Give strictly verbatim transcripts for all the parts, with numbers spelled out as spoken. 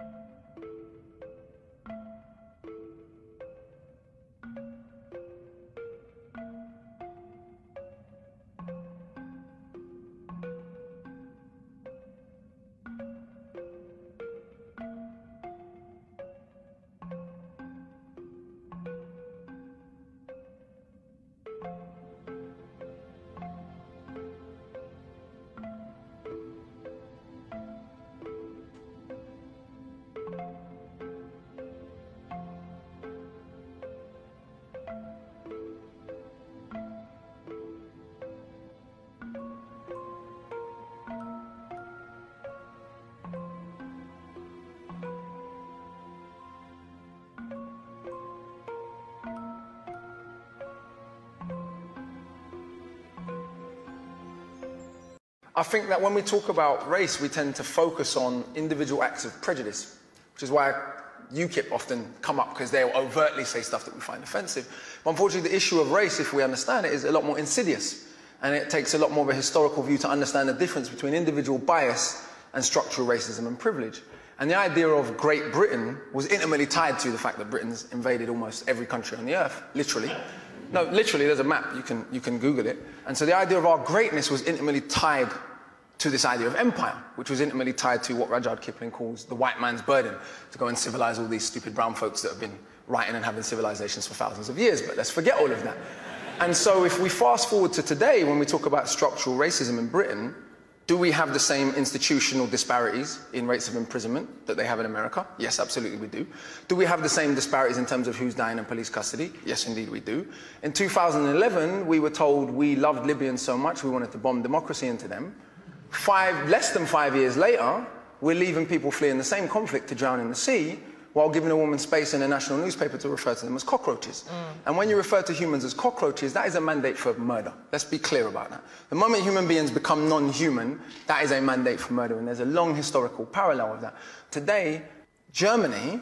I think that when we talk about race, we tend to focus on individual acts of prejudice, which is why UKIP often come up, because they'll overtly say stuff that we find offensive. But unfortunately, the issue of race, if we understand it, is a lot more insidious. And it takes a lot more of a historical view to understand the difference between individual bias and structural racism and privilege. And the idea of Great Britain was intimately tied to the fact that Britain's invaded almost every country on the earth, literally. No, literally, there's a map, you can, you can Google it. And so the idea of our greatness was intimately tied to this idea of empire, which was intimately tied to what Rudyard Kipling calls the white man's burden, to go and civilize all these stupid brown folks that have been writing and having civilizations for thousands of years. But let's forget all of that. And so if we fast forward to today, when we talk about structural racism in Britain, do we have the same institutional disparities in rates of imprisonment that they have in America? Yes, absolutely we do. Do we have the same disparities in terms of who's dying in police custody? Yes, indeed we do. In two thousand eleven, we were told we loved Libyans so much we wanted to bomb democracy into them. Five, less than five years later, we're leaving people fleeing the same conflict to drown in the sea, while giving a woman space in a national newspaper to refer to them as cockroaches. Mm. And when you refer to humans as cockroaches, that is a mandate for murder. Let's be clear about that. The moment human beings become non-human, that is a mandate for murder, and there's a long historical parallel of that. Today, Germany,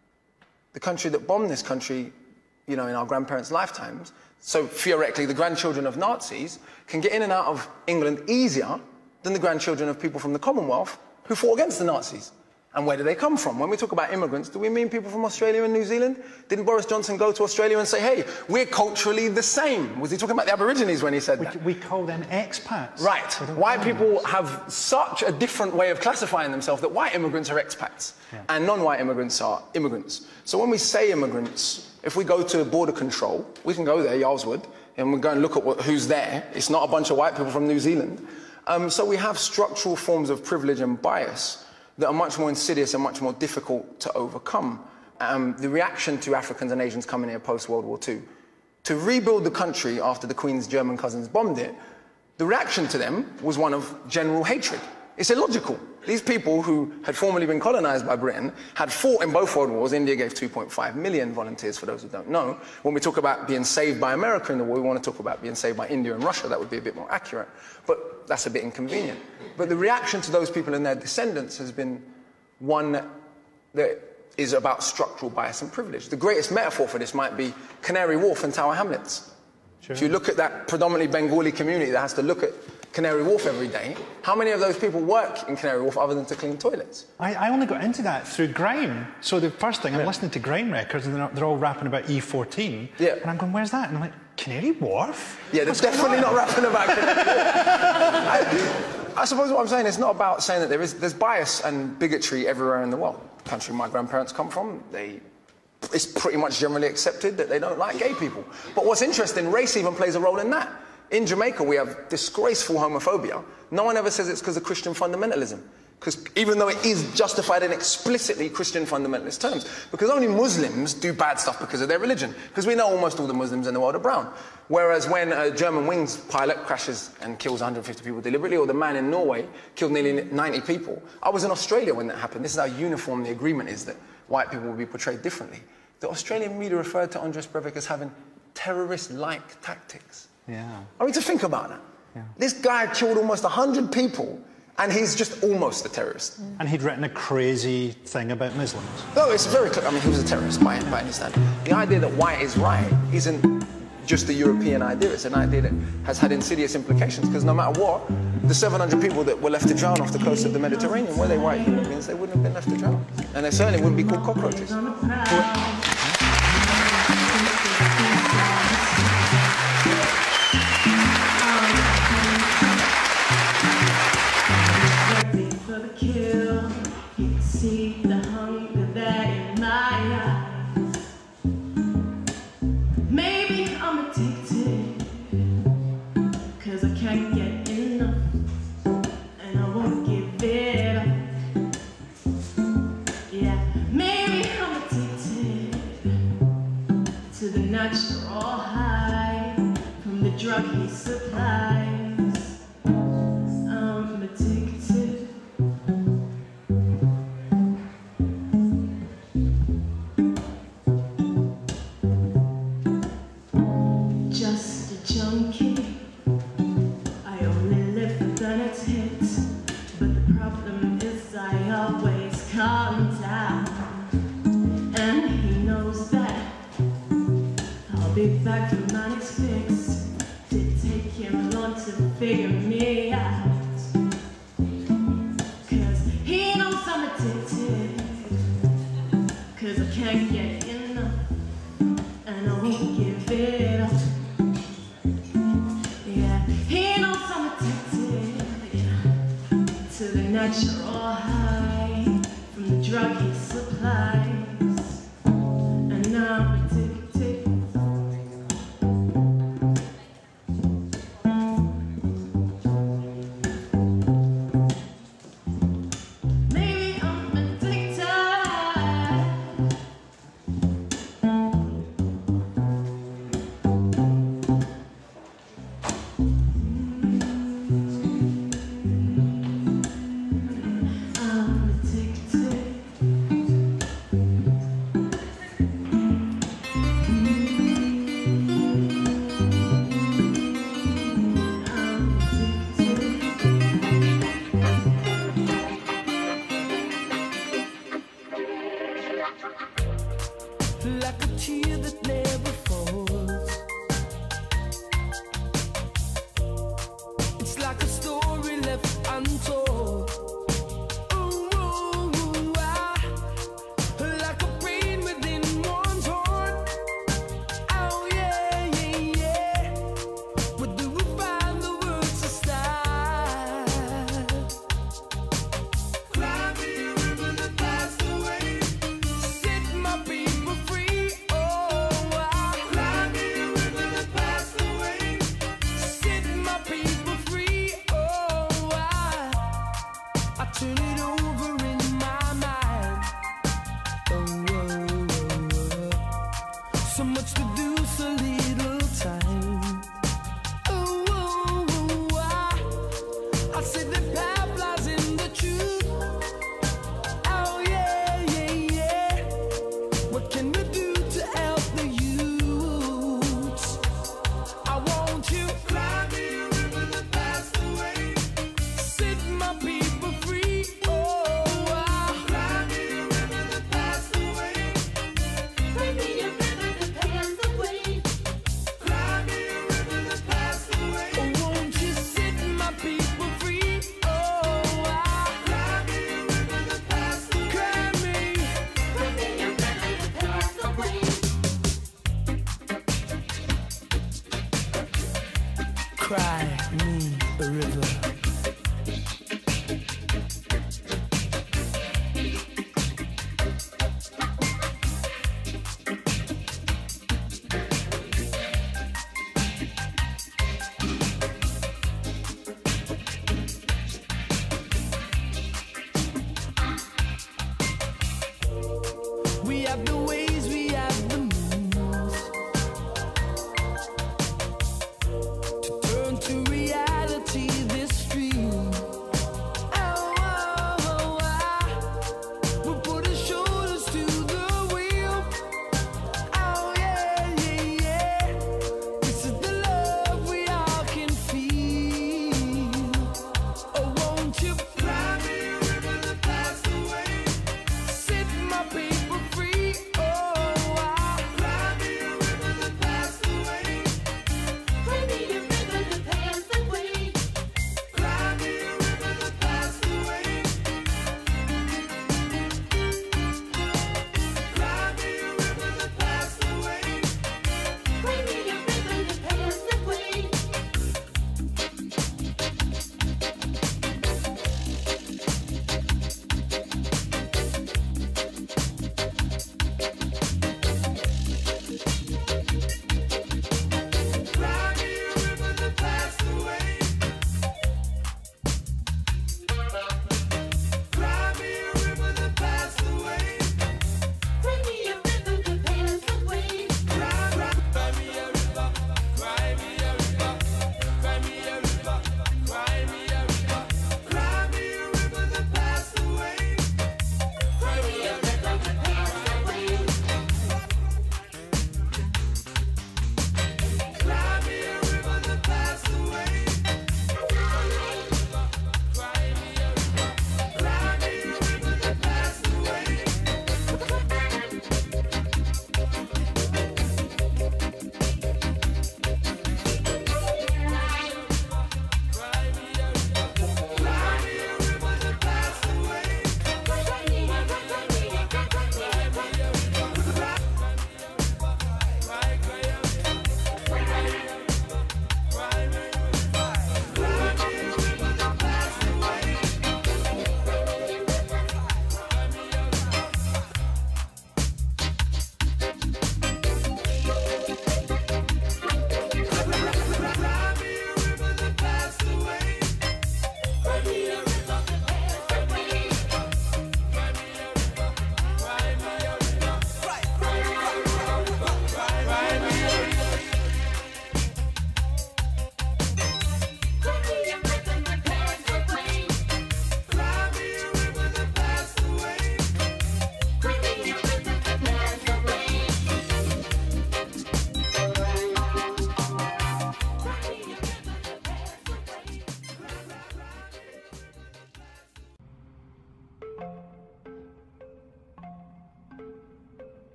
the country that bombed this country, you know, in our grandparents' lifetimes, so theoretically the grandchildren of Nazis can get in and out of England easier than the grandchildren of people from the Commonwealth who fought against the Nazis. And where do they come from? When we talk about immigrants, do we mean people from Australia and New Zealand? Didn't Boris Johnson go to Australia and say, hey, we're culturally the same? Was he talking about the Aborigines when he said we, that? We call them expats. Right. White people have such a different way of classifying themselves that white immigrants are expats, yeah, and non-white immigrants are immigrants. So when we say immigrants, if we go to border control, we can go there, Yarlswood, and we go and look at what, who's there. It's not a bunch of white people from New Zealand. Um, so we have structural forms of privilege and bias that are much more insidious and much more difficult to overcome. Um, the reaction to Africans and Asians coming here post-World War Two, to rebuild the country after the Queen's German cousins bombed it, the reaction to them was one of general hatred. It's illogical. These people who had formerly been colonized by Britain had fought in both world wars. India gave two point five million volunteers, for those who don't know. When we talk about being saved by America in the war, we want to talk about being saved by India and Russia. That would be a bit more accurate. But that's a bit inconvenient. But the reaction to those people and their descendants has been one that is about structural bias and privilege. The greatest metaphor for this might be Canary Wharf and Tower Hamlets. Sure. If you look at that predominantly Bengali community that has to look at Canary Wharf every day, how many of those people work in Canary Wharf other than to clean toilets? I, I only got into that through grime. So the first thing, I'm yeah. listening to grime records and they're, they're all rapping about E fourteen. Yeah. And I'm going, where's that? And I'm like, Canary Wharf? Yeah, they're What's definitely not rapping about Canary Wharf. I, I suppose what I'm saying is not about saying that there is there's bias and bigotry everywhere in the world. The country my grandparents come from, they... it's pretty much generally accepted that they don't like gay people. But what's interesting, race even plays a role in that. In Jamaica, we have disgraceful homophobia. No one ever says it's because of Christian fundamentalism. Because even though it is justified in explicitly Christian fundamentalist terms, because only Muslims do bad stuff because of their religion. Because we know almost all the Muslims in the world are brown. Whereas when a German wings pilot crashes and kills one hundred fifty people deliberately, or the man in Norway killed nearly ninety people. I was in Australia when that happened. This is how uniform the agreement is that white people will be portrayed differently. The Australian media referred to Andres Breivik as having terrorist-like tactics. Yeah. I mean, to think about that. Yeah. This guy killed almost one hundred people, and he's just almost a terrorist. Mm. And he'd written a crazy thing about Muslims. No, it's very clear. I mean, he was a terrorist by, by any standard. The idea that white is right isn't just a European idea. It's an idea that has had insidious implications, because no matter what, the seven hundred people that were left to drown off the coast of the Mediterranean, were they white human beings, they wouldn't have been left to drown. And they certainly wouldn't be called cockroaches. See the hunger that in my eyes. Maybe I'm addicted, cause I can't get enough, and I won't give it up. Yeah, maybe I'm addicted to the natural high from the drug he supplies. I'm addicted. Calm down, and he knows that I'll be back from my next fix. Did take him long to figure me out, cause he knows I'm addicted, cause I can't get enough, and I won't give it up. Yeah, he knows I'm addicted, yeah, to the natural high from the drug he supplies, and I'm addicted. Maybe I'm addicted. I'm addicted. Like a tear that never falls. It's like a story left untold. Ooh, ooh, ah. Like a pain within one's heart. Oh yeah, yeah, yeah. Where do we find the words to start? Cry me a river that passed away. Set my people free. Oh, I cry me a river that passed away. Set my people free. Oh, I I turn it over in my mind. Oh, oh, oh, oh. So much to do, so little time. Oh, oh, oh, I I said the path lies in the truth. Oh yeah, yeah, yeah. What can we do to help the youths? I want you. Cry me a river that passed away. Set my people free. Oh, I cry me a river that passed away. Cry me a river that passed away. Cry me a river that passed away. Oh, won't you set my people free? Oh, I cry me a river that passed away. Cry me. Cry me a river that passed away. Cry me a river. We have the way.